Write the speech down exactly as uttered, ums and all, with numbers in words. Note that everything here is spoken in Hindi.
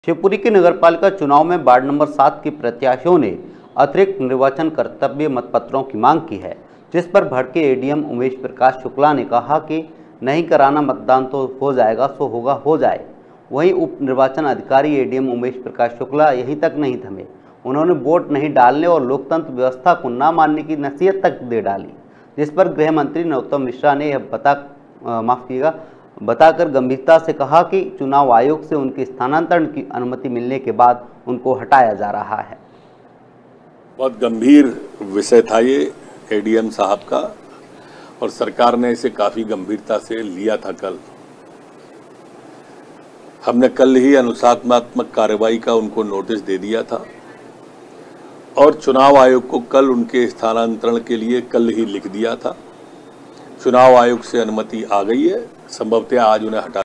शिवपुरी के नगरपालिका चुनाव में वार्ड नंबर सात के प्रत्याशियों ने अतिरिक्त निर्वाचन कर्तव्य मतपत्रों की मांग की है, जिस पर भड़के एडीएम उमेश प्रकाश शुक्ला ने कहा कि नहीं कराना, मतदान तो हो जाएगा सो होगा हो जाए। वहीं उप निर्वाचन अधिकारी एडीएम उमेश प्रकाश शुक्ला यहीं तक नहीं थमे, उन्होंने वोट नहीं डालने और लोकतंत्र व्यवस्था को न मानने की नसीहत तक दे डाली, जिस पर गृह मंत्री नरोत्तम मिश्रा ने यह बता माफ कीजिएगा बताकर गंभीरता से कहा कि चुनाव आयोग से उनके स्थानांतरण की अनुमति मिलने के बाद उनको हटाया जा रहा है। बहुत गंभीर विषय था ये एडीएम साहब का, और सरकार ने इसे काफी गंभीरता से लिया था। कल हमने कल ही अनुशासनात्मक कार्रवाई का उनको नोटिस दे दिया था और चुनाव आयोग को कल उनके स्थानांतरण के लिए कल ही लिख दिया था। चुनाव आयोग से अनुमति आ गई है, संभवतः आज उन्हें हटा